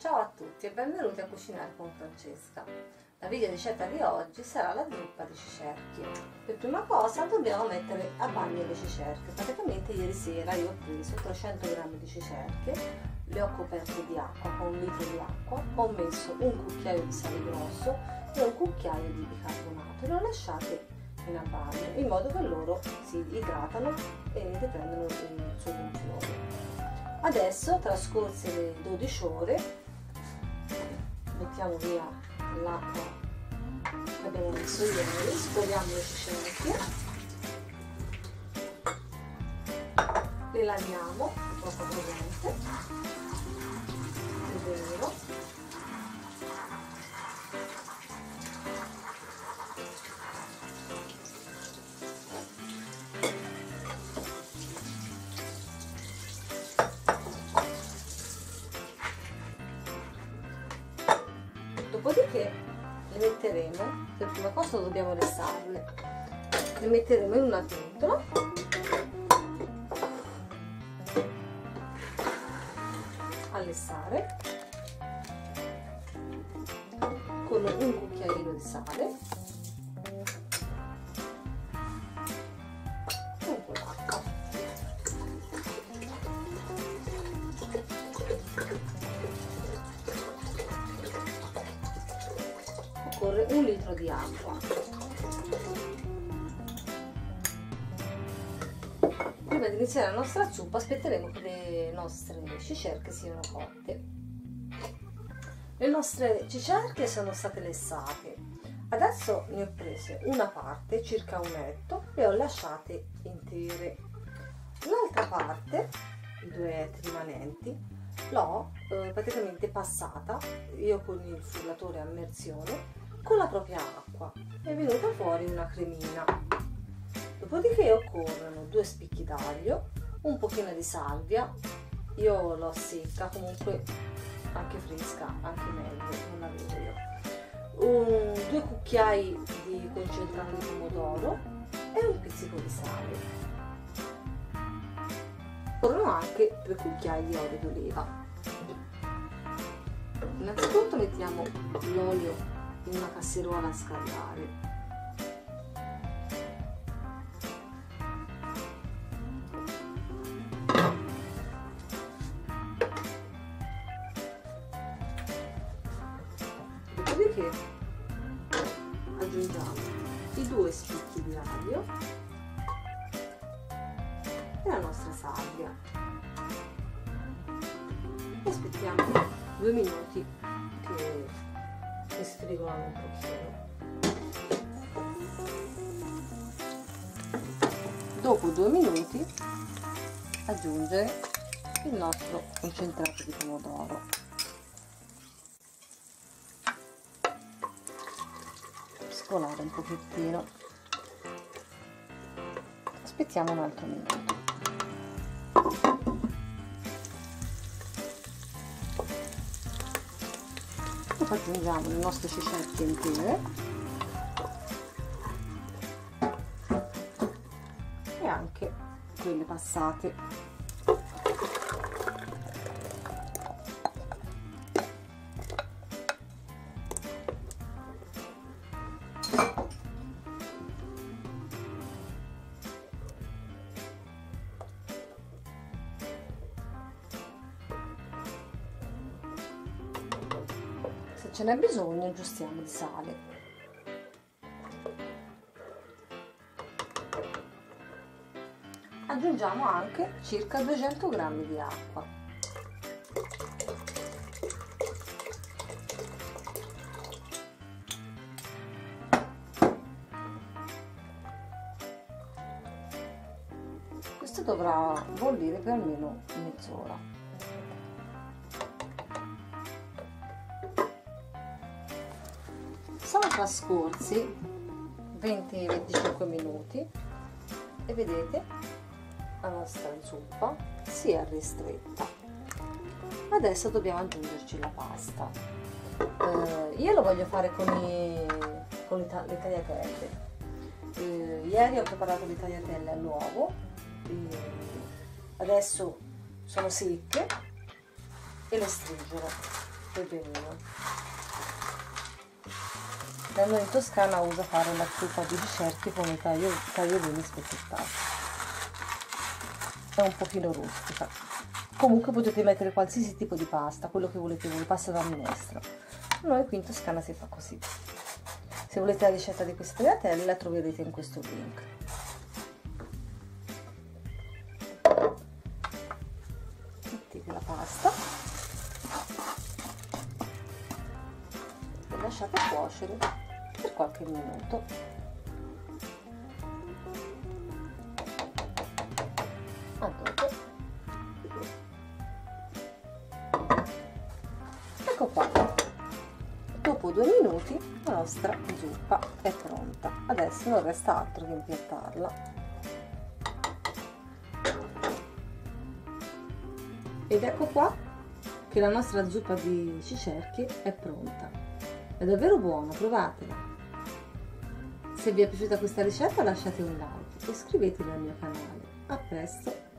Ciao a tutti e benvenuti a Cucinare con Francesca. La video ricetta di oggi sarà la zuppa di cicerchie. Per prima cosa dobbiamo mettere a bagno le cicerche. Praticamente ieri sera io ho preso 300 g di cicerche, le ho coperte di acqua con 1 litro di acqua, ho messo un cucchiaio di sale grosso e un cucchiaio di bicarbonato e le ho lasciate in bagno in modo che loro si idratano e riprendono il suo gonfiore. Adesso, trascorse le 12 ore, buttiamo via l'acqua che abbiamo messo ieri, scoliamo le cicerchie, le laviamo poco presente, è vero. Dopodiché le metteremo, per prima cosa dobbiamo lessarle, le metteremo in una pentola a lessare con un cucchiaino di sale e un po' d'acqua. Occorre 1 litro di acqua. Prima di iniziare la nostra zuppa aspetteremo che le nostre cicerche siano cotte. Le nostre cicerche sono state lessate. Adesso ne ho prese una parte, circa un etto, e ho lasciate intere. L'altra parte, i 2 etti rimanenti, l'ho praticamente passata io con il frullatore a immersione con la propria acqua. È venuta fuori una cremina. Dopodiché occorrono 2 spicchi d'aglio, un pochino di salvia, io l'ho secca, comunque anche fresca, anche meglio, non l'avevo io, 2 cucchiai di concentrato di pomodoro e un pizzico di sale. Occorrono anche 2 cucchiai di olio d'oliva. Innanzitutto mettiamo l'olio in una casseruola a scaldare. Dopodiché aggiungiamo i 2 spicchi di aglio e la nostra salvia e aspettiamo 2 minuti che sfrigolano un pochino. Dopo 2 minuti aggiungere il nostro concentrato di pomodoro. Scolare un pochettino. Aspettiamo un altro minuto. Dopo aggiungiamo le nostre cicerchie intere e anche quelle passate. Se ce n'è bisogno aggiustiamo il sale. Aggiungiamo anche circa 200 g di acqua. Questo dovrà bollire per almeno mezz'ora. Sono trascorsi 20-25 minuti e vedete la nostra zuppa si è ristretta. Adesso dobbiamo aggiungerci la pasta. Io lo voglio fare con le tagliatelle. Ieri ho preparato le tagliatelle all'uovo, adesso sono secche e le stringerò. peperino. Da noi in Toscana usa fare la zuppa di cicerche con i tagliolini spezzettati. È un pochino rustica. Comunque potete mettere qualsiasi tipo di pasta, quello che volete voi, pasta da minestra. Noi qui in Toscana si fa così. Se volete la ricetta di queste tagliatelle la troverete in questo link. Mettete la pasta e lasciate cuocere per qualche minuto. Ecco qua. Dopo 2 minuti la nostra zuppa è pronta. Adesso non resta altro che impiattarla. Ed ecco qua che la nostra zuppa di cicerchi è pronta. È davvero buona, provatela. Se vi è piaciuta questa ricetta lasciate un like e iscrivetevi al mio canale. A presto!